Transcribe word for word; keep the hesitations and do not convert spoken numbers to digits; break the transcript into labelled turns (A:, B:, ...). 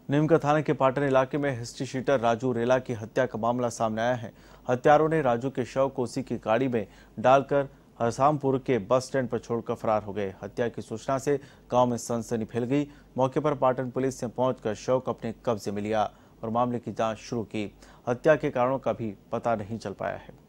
A: नीमका थाने के पाटन इलाके में हिस्ट्री शीटर राजू रेला की हत्या का मामला सामने आया है। हत्यारों ने राजू के शव को उसी की गाड़ी में डालकर हरसामपुर के बस स्टैंड पर छोड़कर फरार हो गए। हत्या की सूचना से गांव में सनसनी फैल गई। मौके पर पाटन पुलिस ने पहुंचकर शव को अपने कब्जे में लिया और मामले की जांच शुरू की। हत्या के कारणों का भी पता नहीं चल पाया है।